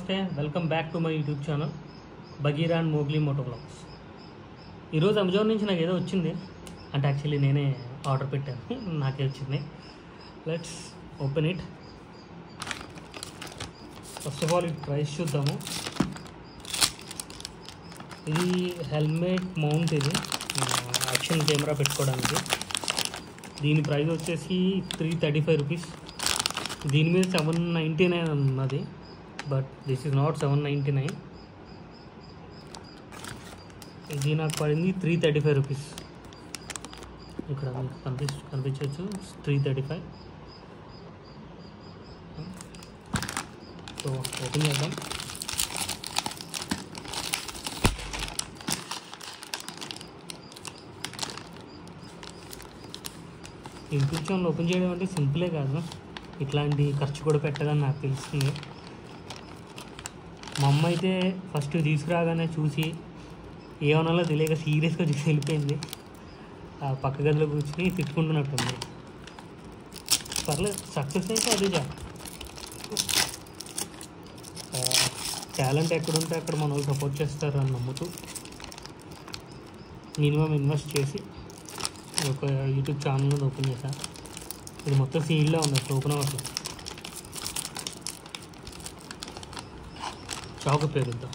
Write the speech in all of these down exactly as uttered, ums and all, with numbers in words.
నమస్తే, welcome back to my YouTube channel Bagheera and Mowgli moto vlogs. ఈరోజు Amazon నుంచి నాకు ఏదో వచ్చింది, అంటే యాక్చువల్లీ నేనే ఆర్డర్ పెట్టాను, నాకే వచ్చింది. Let's open it. First of all ఇది ప్రైస్ చూద్దాము. ఇది హెల్మెట్ మౌంట్, ఇది యాక్షన్ కెమెరా పెట్టుకోవడానికి. దీని ప్రైస్ వచ్చేసి త్రీ థర్టీ ఫైవ్ రూపీస్. దీని మీద సెవెన్ నైంటీ నైన్ ఉన్నది, but this is not seven ninety nine. ఇది నాకు పడింది త్రీ థర్టీ ఫైవ్ రూపీస్. ఇక్కడ మీకు కనిపి కనిపించవచ్చు three thirty five. So open చేద్దాం. యూట్యూబ్ ఛానల్ ఓపెన్ చేయడం అంటే సింపులే కాదు, ఇట్లాంటి ఖర్చు కూడా పెట్టదని నాకు తెలుస్తుంది. మా అమ్మ అయితే ఫస్ట్ తీసుకురాగానే చూసి ఏమన్నా తెలియక సీరియస్గా చూసి వెళ్ళిపోయింది. ఆ పక్క గదిలో కూర్చొని తిట్టుకుంటున్నట్టుంది. పర్లేదు, సక్సెస్ అయితే అదే చాలు. టాలెంట్ ఎక్కడుంటే అక్కడ మన వాళ్ళు సపోర్ట్ చేస్తారు అని నమ్ముతూ మినిమం ఇన్వెస్ట్ చేసి ఒక యూట్యూబ్ ఛానల్ ఓపెన్ చేశాను. ఇది మొత్తం సీల్డ్లో ఉంది, అసలు ఓపెన్ అవ్వట్లేదు. చాకు పేరుద్దాం.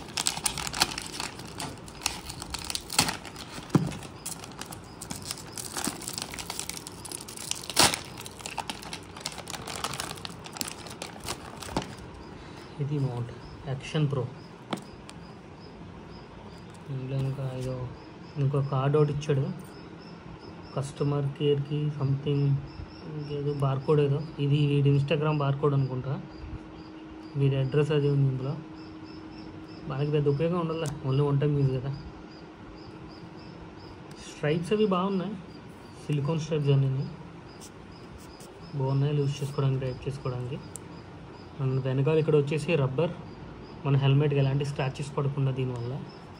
ఇది మౌంట్ యాక్షన్ ప్రో. ఇందులో ఇంకా ఏదో ఇంకో కార్డ్ ఒకటి ఇచ్చాడు, కస్టమర్ కేర్కి సంథింగ్, ఇంకేదో బార్కోడ్ ఏదో. ఇది వీడి ఇన్స్టాగ్రామ్ బార్కోడ్ అనుకుంటా. వీడి అడ్రస్ అది ఉంది ఇందులో. మనకి పెద్ద ఉపయోగం ఉండాలి, ఓన్లీ వన్ టైం యూజ్ కదా. స్ట్రైప్స్ అవి బాగున్నాయి, సిలికాన్ స్ట్రైప్స్ అన్నీ బాగున్నాయి యూజ్ చేసుకోవడానికి, డ్రైవ్ చేసుకోవడానికి. అండ్ వెనకాల ఇక్కడ వచ్చేసి రబ్బర్, మన హెల్మెట్కి ఎలాంటి స్క్రాచెస్ పడకుండా దీనివల్ల.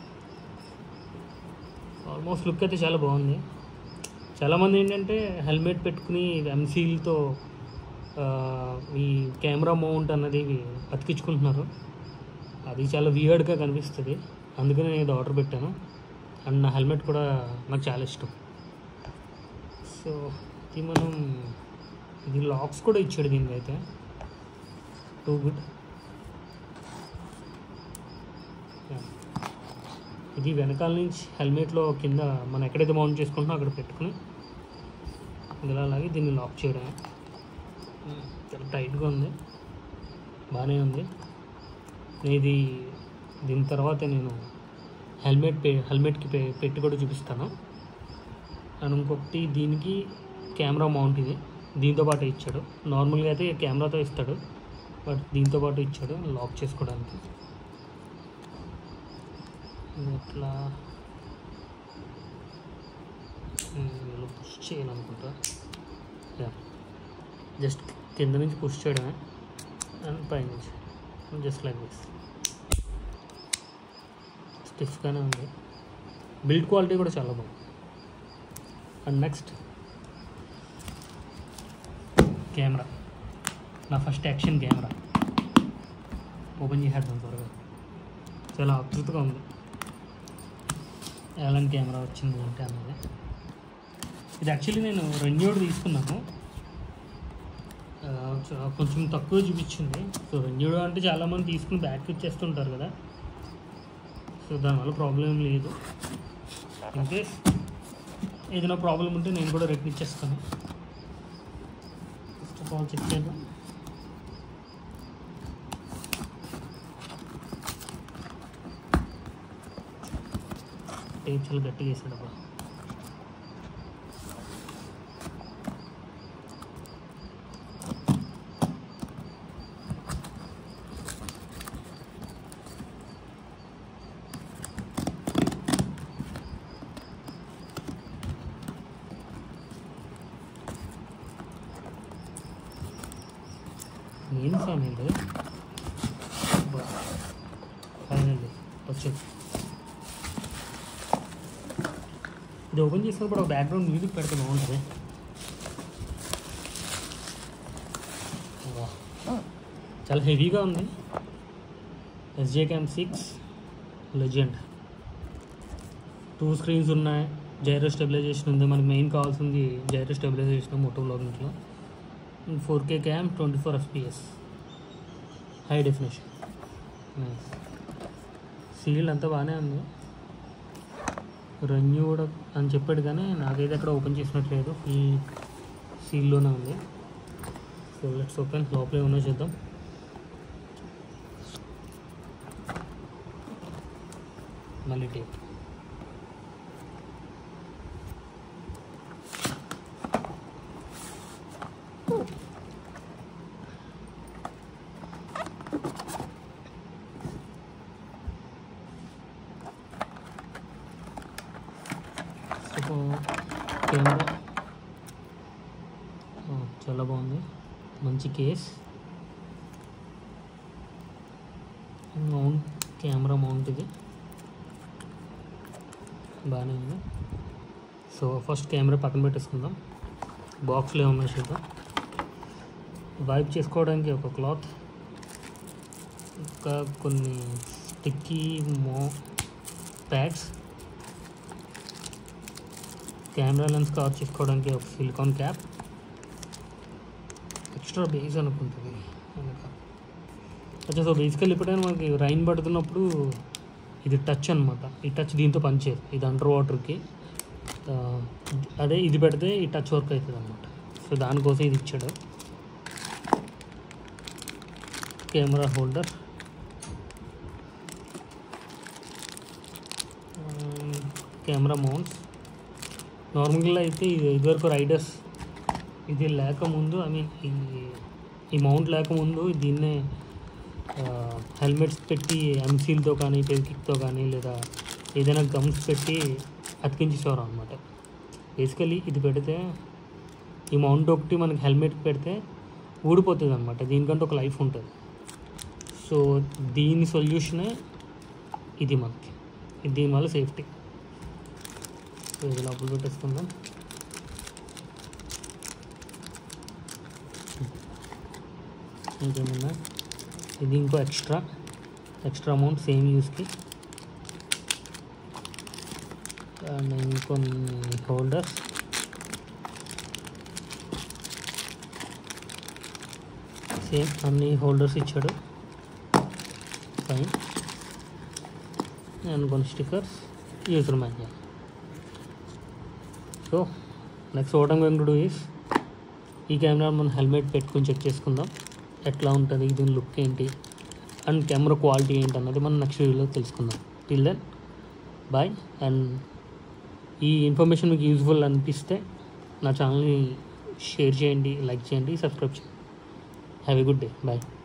ఆల్మోస్ట్ లుక్ అయితే చాలా బాగుంది. చాలామంది ఏంటంటే హెల్మెట్ పెట్టుకుని ఎంసీల్తో ఈ కెమెరా మౌంట్ అన్నది అతికించుకుంటున్నారు. అది చాలా వియర్డ్గా కనిపిస్తుంది, అందుకని నేను ఇది ఆర్డర్ పెట్టాను. అండ్ నా హెల్మెట్ కూడా నాకు చాలా ఇష్టం. సో ఇది మనం ఇది లాక్స్ కూడా ఇచ్చాడు దీనికి అయితే, టూ గుడ్. ఇది వెనకాల నుంచి హెల్మెట్లో కింద మనం ఎక్కడైతే మౌంట్ చేసుకుంటున్నామో అక్కడ పెట్టుకుని ఇలా అలాగే దీన్ని లాక్ చేయడమే. చాలా టైట్గా ఉంది, బాగానే ఉంది. ఇది దీని తర్వాత నేను హెల్మెట్ పే హెల్మెట్కి పే పెట్టి కూడా చూపిస్తాను. అండ్ ఇంకొకటి దీనికి కెమెరా మౌంట్, ఇది దీంతో పాటు ఇచ్చాడు. నార్మల్గా అయితే కెమెరాతో ఇస్తాడు, బట్ దీంతో పాటు ఇచ్చాడు లాక్ చేసుకోవడానికి. ఇట్లా పుష్ చేయాలనుకుంటా, జస్ట్ కింద నుంచి పుష్ చేయడమే అండ్ పై నుంచి జస్ట్ లైక్ దిస్. స్టిఫ్గానే ఉంది, బిల్డ్ క్వాలిటీ కూడా చాలా బాగుంది. అండ్ నెక్స్ట్ కెమెరా, నా ఫస్ట్ యాక్షన్ కెమెరా ఓపెన్ చేసేద్దాం త్వరగా. చాలా అద్భుతంగా ఉంది, ఎలాంటి కెమెరా వచ్చింది అంటే అన్నది. ఇది యాక్చువల్లీ నేను రెన్యూడ్ తీసుకున్నాను, కొంచెం తక్కువ చూపించింది. సో రెన్యూడ్ అంటే చాలామంది తీసుకుని బ్యాక్ ఇచ్చేస్తుంటారు కదా, సో దానివల్ల ప్రాబ్లం లేదు. ఇన్కేస్ ఏదైనా ప్రాబ్లం ఉంటే నేను కూడా రిటర్న్ ఇచ్చేస్తాను. ఫస్ట్ ఆఫ్ ఆల్ చెక్ చేద్దాం. టేప్ చాలా గట్టిగా వేసాడు అబ్బా. ఏం సార్ ఇది ఫైనల్లీ వచ్చేది. ఇది ఓపెన్ చేసినప్పుడు ఒక బ్యాక్గ్రౌండ్ మ్యూజిక్ పెడితే బాగుంటుంది. చాలా హెవీగా ఉంది, SJ cam six legend. Two screens ఉన్నాయి, జైరో స్టెబిలైజేషన్ ఉంది. మనకి మెయిన్ కావాల్సింది జైరో స్టెబిలైజేషన్ మోటో వ్లాగింగ్లో. Four K cam, twenty four FPS, high definition. Seal అంతా బాగానే ఉంది. రెన్యూ కూడా అని చెప్పాడు కానీ నాకైతే అక్కడ ఓపెన్ చేసినట్లేదు, ఫుల్ సీల్లోనే ఉంది. So let's open. లోపల ఏమన్నా చూద్దాం. మళ్ళీ టేప్. కెమెరా చాలా బాగుంది, మంచి కేస్. మౌంట్, కెమెరా మౌంట్ ఇది బాగానే ఉంది. సో ఫస్ట్ కెమెరా పక్కన పెట్టేసుకుందాం. బాక్స్లో ఏమన్నా చూద్దాం. వైప్ చేసుకోవడానికి ఒక క్లాత్, ఇంకా కొన్ని స్టిక్కీ మో ప్యాడ్స్, కెమెరా లెన్స్ కవర్ చేసుకోవడానికి ఒక సిలికాన్ క్యాప్, ఎక్స్ట్రా బేస్ అనుకుంటుంది వెనక. అచ్చా, సో బేసికల్ ఎప్పుడైనా మనకి రైన్ పడుతున్నప్పుడు ఇది టచ్ అనమాట. ఈ టచ్ దీంతో పనిచేయదు, ఇది అండర్ వాటర్కి. అదే ఇది పెడితే ఈ టచ్ వర్క్ అవుతుంది అనమాట. సో దానికోసం ఇది ఇచ్చాడు. Camera holder, camera mounts. నార్మల్గా అయితే ఇది ఇదివరకు రైడర్స్ ఇది లేకముందు, ఐ మీన్ ఈ ఈ మౌంట్ లేకముందు దీన్నే హెల్మెట్స్ పెట్టి ఎంసీల్తో కానీ పెవికిక్తో కానీ లేదా ఏదైనా గమ్స్ పెట్టి అతికించేసేవారు అనమాట. బేసికలీ ఇది పెడితే ఈ మౌంట్ ఒకటి మనకి హెల్మెట్ పెడితే ఊడిపోతుంది అనమాట, దీనికంటే ఒక లైఫ్ ఉంటుంది. సో దీని సొల్యూషనే ఇది మనకి, ఇది దీనివల్ల సేఫ్టీ. సో ఇది లోపల పెట్టేసుకుందాం. ఇంకేమన్నా ఇది ఇంకో ఎక్స్ట్రా ఎక్స్ట్రా అమౌంట్ సేమ్ యూస్కి. అండ్ ఇంకొన్ని హోల్డర్స్, సేమ్ అన్ని హోల్డర్స్ ఇచ్చాడు, ఫైన్. అండ్ కొన్ని stickers, user manual. So next what I'm going to do is ఈ కెమెరా మనం హెల్మెట్ పెట్టుకొని చెక్ చేసుకుందాం ఎట్లా ఉంటుంది, దీని లుక్ ఏంటి అండ్ కెమెరా క్వాలిటీ ఏంటి అన్నది మనం నెక్స్ట్ వీడియోలో తెలుసుకుందాం. Till then bye. అండ్ ఈ ఇన్ఫర్మేషన్ మీకు యూజ్ఫుల్ అనిపిస్తే నా ఛానల్ని షేర్ చేయండి, లైక్ చేయండి, సబ్స్క్రైబ్ చేయండి. Have a good day. Bye.